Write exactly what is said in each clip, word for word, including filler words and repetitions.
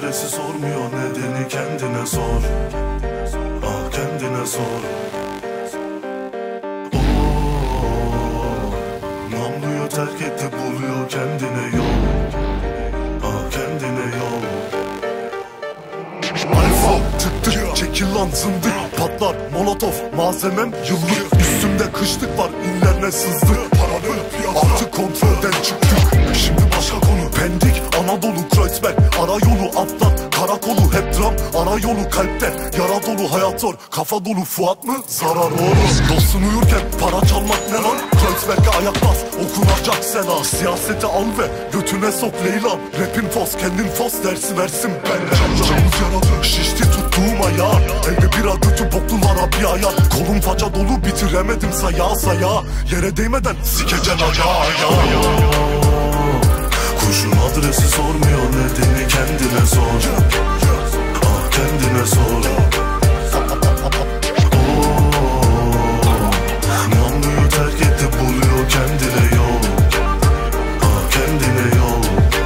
adresi sormuyor, nedeni kendine sor. Ah kendine sor. Oh, namluyu terk etti, buluyor kendine yol. Ah kendine yol. Alfa tık tık çekil lan zındık, patlar molotof malzemem yıllık. Üstümde kışlık var, inlerine sızdık. Paranın artık kontrolden çıktık. Şimdi başka konu Pendik, Anadolu, Kreuzberg, ara yolu atlat, karakolu hep dram, ara yolu kalpte, yara dolu hayat zor, kafa dolu Fuat mı? Zarar olur. Dostun uyurken para çalmak ne lan? Kreuzberg'e ayak bas, okunacak selam. Siyasete al ve götüne sok Leyla. Rapin fos, kendin fos, dersi versin ben. Camımız yaradı, şişti tuttuğum ayağı. Elde bir adıtı boklulara bir ayar. Kolum faca dolu, bitiremedim saya saya. Yere değmeden sikecen ayağı ayağı. Kurşun adresi sormuyor, nedeni kendine sor. Ah kendine sor. Oh, namluyu terk etti, buluyor kendine yol. Ah kendine yol.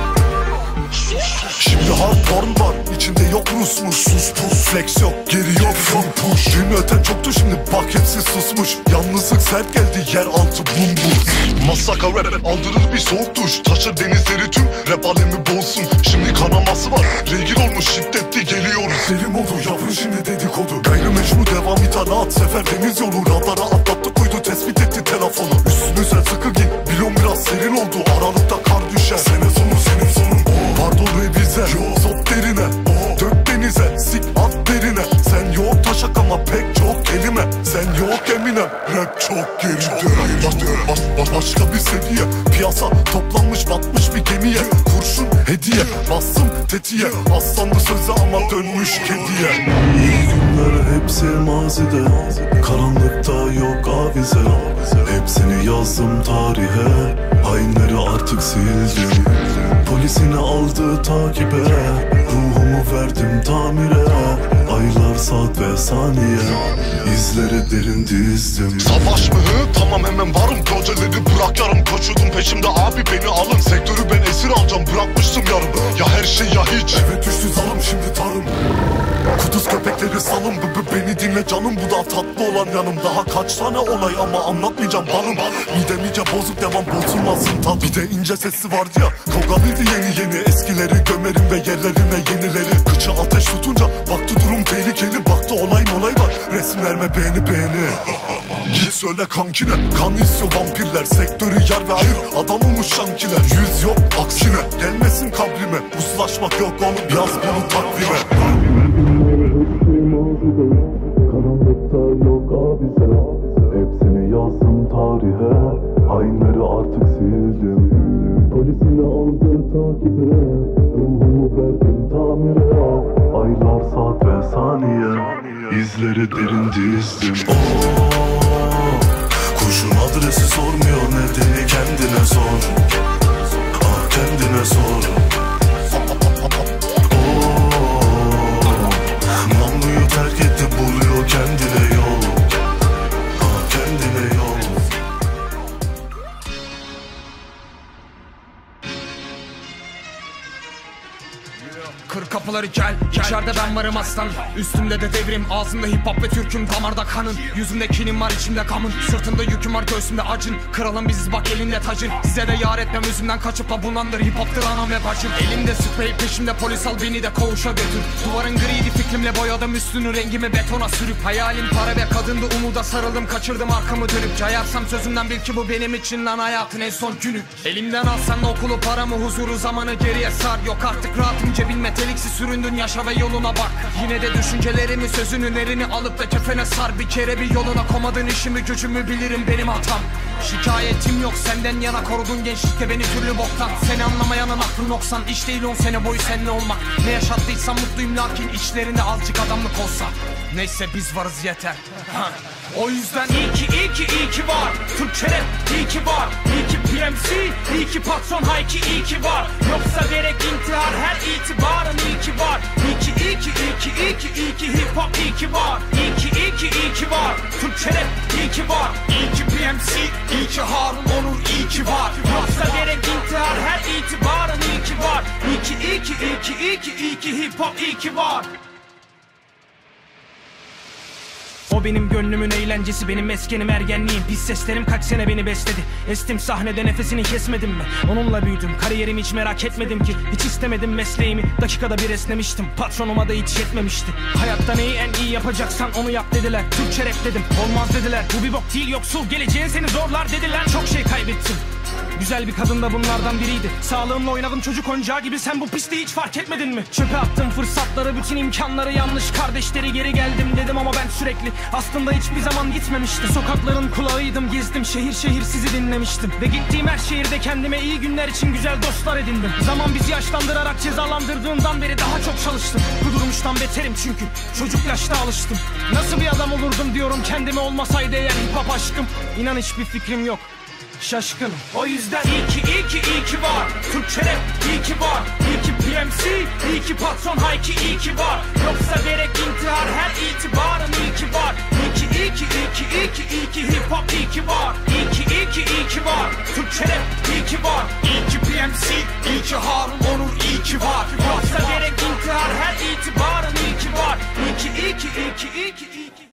Şimdi hard porn var, içinde yok Rus mu? Sus pus, flex yok, geri yok full push. Dün öten çoktu, şimdi bak hepsi susmuş. Yalnızlık sert geldi, yer altı bum bum. Masaka rap aldırır bir soğuk duş. Taşır denizleri tüm rap alemi boğulsun. Şimdi kanaması var, regil olmuş şiddetli geliyoruz. Selim oldu yapın şimdi dedikodu. Gayrimeşru devam itaat, sefer deniz yolu. Radara atlattık uydu, tespit etti telefonu. Üstünüze sıkı giy, bilon biraz serin oldu. Aralıkta kar düşer, sene sonu senin sonun. Pardon revize, sok derine, dök denize, sik at derine. Sen yok taşak ama pek çok kelime. Sen yok Eminem, rap çok geride. Baş, baş, baş, başka bir seviye, piyasa toplanmış batmış bir gemiye. Kurşun hediye, bastım tetiğe. Aslanlı sözü ama dönmüş kediye. İyi günler hepsi mazide, karanlıkta yok avize. Hepsini yazdım tarihe, hainleri artık sildim. Polisini aldı takibe, ruhumu verdim tamire. Aylar, saat ve saniye, izleri derin dizdim. Savaş mı hı? Tamam hemen varım. Projeleri bırak yarım, koşuyordum peşimde abi beni alın. Sektörü ben esir alacağım, bırakmıştım yarım. Ya her şey ya hiç. Evet düştü zalim, şimdi tarım. Kuduz köpekleri salın, b -b beni dinle canım. Bu da tatlı olan yanım. Daha kaç tane olay ama anlatmayacağım balım. Midem iyice bozuk, devam bozulmasın tadı. Bir de ince sesi vardı ya, kavgalıydı yeni yeni. Eskileri gömerim ve yerlerine yenileri. Kıçı ateş tutunca baktı durum tehlikeli. Baktı olay molay var, resimlerime beğeni beğeni. Git söyle kankine, kan istiyor vampirler. Sektörü yar ve ayır, adam olmuş şankiler. Yüz yok aksine, gelmesin kabrime. Uzlaşmak yok oğlum, yaz bunu takvime. Karanlıkta yok abize, hepsini yazdım tarihe. Hainleri artık sildim. Polisini aldı takibe, ruhumu verdim tamire. Aylar, saat ve saniye, izleri derin dizdim. Oh, kurşun adresi sormuyor, nedeni kendine sor. Ah kendine sor. Namluyu terk etti, buluyor kendine yol. Ah kendine yol. Kır kapıları gel, içeride ben varım aslan. Üstümde de devrim, ağzımda hip hop ve türküm, damarda kanın. Yüzümde kinim var, içimde kamın. Sırtımda yüküm var, göğsümde acın. Kralım biziz bak elinde tacın. Size de yar etmem özümden kaçıp da bunandır. Hip hop'tır anam ve bacım. Elimde sprey, peşimde polis, al beni de koğuşa götür. Duvarın griydi fikrimle boyadım üstünü, rengimi betona sürüp. Hayalim para ve kadındı, umuda sarıldım, kaçırdım arkamı dönüp. Cayarsam sözümden bil ki bu benim için lan hayatın en son günü. Elimden alsan okulu, paramı, huzuru, zamanı geriye sar. Yok artık rahatım, cebin metaliksi süründün, yaşa ve yoluna bak. Yine de düşüncelerimi, sözünün erini alıp da kefene sar. Bir kere bir yoluna komadın, işimi gücümü bilirim benim hatam. Şikayetim yok senden yana, korudun gençlikte beni türlü boktan. Seni anlamayanın aklı noksan, iş değil on sene boyu seninle olmak. Ne yaşattıysam mutluyum lakin içlerinde azıcık adamlık olsa. Neyse biz varız yeter ha. O yüzden iyi ki iyi ki iyi ki var Türkçe rap, iyi ki var. İyi ki P M C, iyi ki patron, hay ki iyi ki var. Yoksa gerek intihar, her itibarın iyi ki var. İyi ki iyi ki iyi ki iyi ki iyi ki hip hop iyi ki var. İyi ki iyi ki iyi ki var Türkçe rap, iyi ki var. İyi ki P P M C, iyi ki Harun Onur, iyi ki var. Yoksa gerek intihar, her itibarın iyi ki var. İyi ki, iyi ki, iyi ki, iyi ki, iyi ki hip hop iyi ki var. O benim gönlümün eğlencesi, benim meskenim ergenliğim. Pis seslerim kaç sene beni besledi. Estim sahnede, nefesini kesmedim mi? Onunla büyüdüm, kariyerimi hiç merak etmedim ki. Hiç istemedim mesleğimi, dakikada bir esnemiştim. Patronuma da hiç yetmemişti. Hayatta neyi en iyi yapacaksan onu yap dediler. Türkçe rap dedim, olmaz dediler. Bu bir bok değil, yoksul, geleceğin seni zorlar dediler. Çok şey kaybettim. Güzel bir kadın da bunlardan biriydi. Sağlığımla oynadım çocuk oyuncağı gibi, sen bu pisliği hiç fark etmedin mi? Çöpe attım fırsatları, bütün imkanları, yanlış kardeşleri, geri geldim dedim ama ben sürekli. Aslında hiçbir zaman gitmemiştim. Sokakların kulağıydım, gezdim şehir şehir sizi dinlemiştim. Ve gittiğim her şehirde kendime iyi günler için güzel dostlar edindim. Zaman bizi yaşlandırarak cezalandırdığından beri daha çok çalıştım. Bu durmuştan beterim çünkü çocuk yaşta alıştım. Nasıl bir adam olurdum diyorum kendime, olmasaydı eğer hip hop aşkım. İnan hiçbir fikrim yok, şaşkınım. O yüzden iyi ki, iyi ki, iyi ki var. Türkçe rap iyi ki var. İyi ki P M C, iyi ki patron, hay ki iyi ki var. Yoksa gerek intihar, her itibarın iyi ki var. İyi ki, iyi ki, iyi ki, iyi ki, iyi ki hip hop iyi ki var. İyi ki, iyi ki, iyi ki var. Türkçe rap iyi ki var. İyi ki P M C, iyi ki Harun Onur, iyi ki var. Yoksa gerek intihar, her itibarın iyi ki var. İyi ki, iyi ki, iyi ki, iyi ki, iyi ki